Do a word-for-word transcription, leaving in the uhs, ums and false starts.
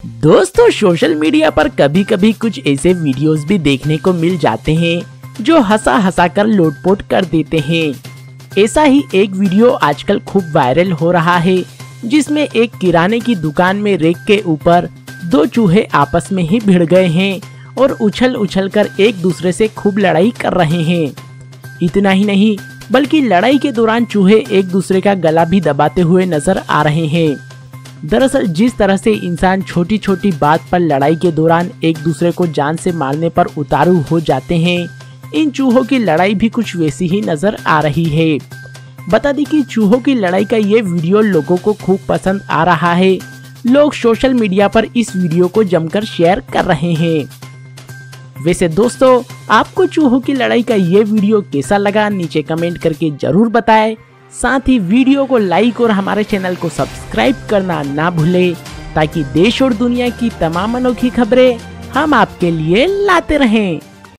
दोस्तों, social media पर कभी कभी कुछ ऐसे वीडियोस भी देखने को मिल जाते हैं जो हंसा हंसा कर लोटपोट कर देते हैं। ऐसा ही एक वीडियो आजकल खूब वायरल हो रहा है, जिसमें एक किराने की दुकान में रैक के ऊपर दो चूहे आपस में ही भिड़ गए हैं और उछल उछल कर एक दूसरे से खूब लड़ाई कर रहे हैं। इतना ही नहीं, बल्कि लड़ाई के दौरान चूहे एक दूसरे का गला भी दबाते हुए नजर आ रहे हैं। दरअसल जिस तरह से इंसान छोटी छोटी बात पर लड़ाई के दौरान एक दूसरे को जान से मारने पर उतारू हो जाते हैं, इन चूहों की लड़ाई भी कुछ वैसी ही नजर आ रही है। बता दें कि चूहों की लड़ाई का ये वीडियो लोगों को खूब पसंद आ रहा है। लोग सोशल मीडिया पर इस वीडियो को जमकर शेयर कर रहे हैं। वैसे दोस्तों, आपको चूहों की लड़ाई का ये वीडियो कैसा लगा, नीचे कमेंट करके जरूर बताएं। साथ ही वीडियो को लाइक और हमारे चैनल को सब्सक्राइब करना ना भूलें, ताकि देश और दुनिया की तमाम अनोखी खबरें हम आपके लिए लाते रहें।